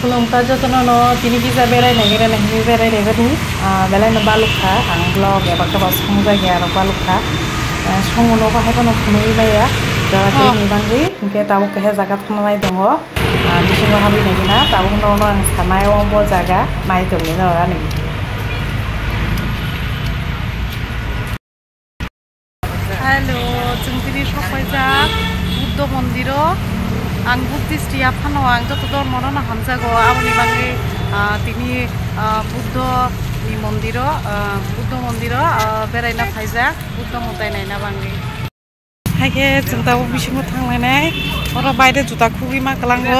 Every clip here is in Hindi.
खुलुमखा जतनो तिनि बिजा बेरायनाय बेरायनायफोरनि बेलायनो बालुखा आं ब्लग एबा गोबां सम जायगाया बालुखा संनो बाहायबो खुनुबाया जाहाथे निबांगै ओंखे दाबो कहे जागा थांनाय दङ बिसिङाव हाबैनायना दाबो उनाव आं सानायाव जागा माइ दंनि नङा नै हेलो जों दिनै सफैजाक बुद्ध मन्दिराव आं बुद्धिस्टया फानो आं जत धर्मनो हामजागो आबनि बागै तिनि बुद्धनि मन्दिराव बेरायना फायजाक बुद्ध मोदायनायना बागै हायके जों दाबो बिसिङाव थांलायनाय अर बायदे जुता खुबि मा खालामगो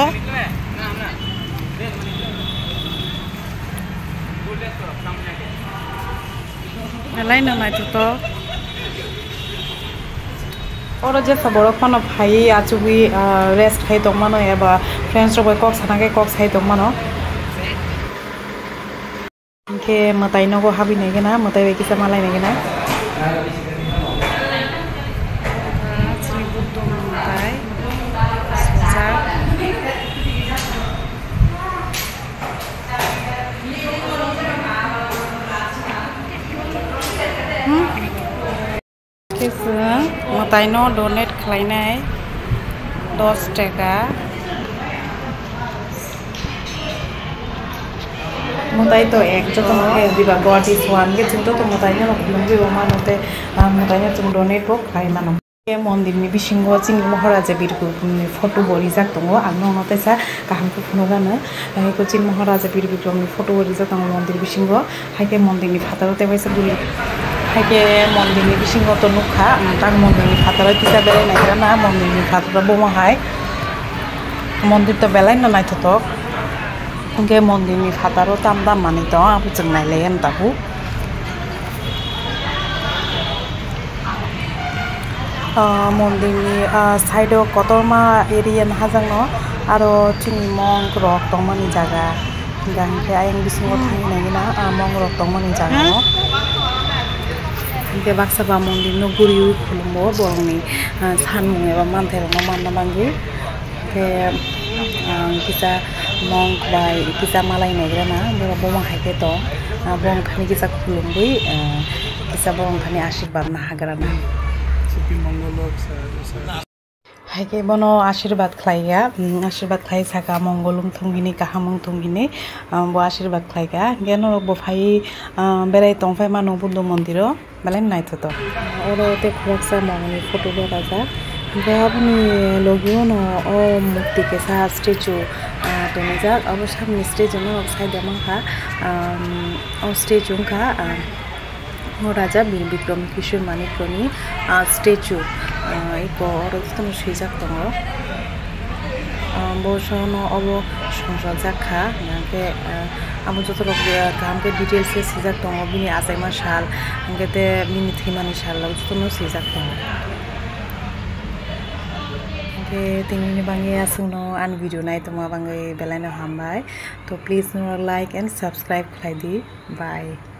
लाइन नायथ' और जैसा बड़ो फनो भाई आचुबी रेस्ट खाई तो मानो एबा फ्रेंड्स रो कॉक सनाके कॉक खाई तो मानो इनके मताई नो को हाबी नहीं ना मताई वे किसा मालाई नहीं ना श्री बुद्ध मताई मताई नो डोनेट खालायनाय 10 टाका मताई तो एक जो तो मके दिबा गॉड इज वन के चिंतो तो मताई नो खुलुमबि मानोते मताई नो तुम डोनेट को खाय मानो के मंदिर नि बिसिंगो चिंग महाराजा बिरगुनि फोटो बरि जाक दङ आं ननते सा काहामखौ फुनो गानो को चिंग महाराजा बिरगुनि फोटो बरि जाक दङ मंदिर बिसिंगो हायके मंदिर नि फातारते बायसा गुलि हायके मंदिर नि बिसिंगो तो नुखा तां मंदिर नि फातारा किसा बेरायनाय ना मंदिर नि फातारा बमाहाय मंदिर तो बेलाय न नायथतो के मंदिर नि फातारो ताम दाम मानि तो आबु जों नायलायन ताबु मंदिर नि साइडो कतरमा एरिया हाजांनो आरो चिनि मंग रक दंमानि जागा गांखे आयं बिसिङाव थांनायना मंग रक दंमानि जागा के बाक्साबा मंदिर नो गुरि खुलुमो बरंनि सानमुं एबा मानथायराव मानना बांगि के किसा मंग बाय किसा मालाय नायग्राना बमा हायके तो बं खानि किसा खुलुमबै किसा बं खानि आशीर्वाद ना हाग्राना हायके बनो आशीर्वाद खालाया आशीर्वाद खाय साका मंगलम थंगिनि काहामं थंगिनि बो आशीर्वाद खायगा गेनो बफाई बेराय तंफाय मानो बुद्ध मन्दिरो मालाय नायथतो ओरो ते खरसा माने फोटो बेराजा गाबनि लोगियो न ओ मुक्ति के सा स्टेचू तो जा अब सामने स्टेचू न साइड माखा ओ स्टेचू का राजा बीर विक्रम किशोर मानिकनि स्टेचू इको और तो सुइजाक दङ बसनो अब संसार जाखा के आमो जत काम के डिटेल्स से सुइजाक दङ बिनि आसाइमा साल गेते मिनि थैमानि साल जत न सुइजाक दङ के तिंनि बांगे आसुनो आन भिडियो नाय तमा बांगे बेलायनो हामबाय तो प्लीज नो लाइक एंड सब्सक्राइब खालायदि बाय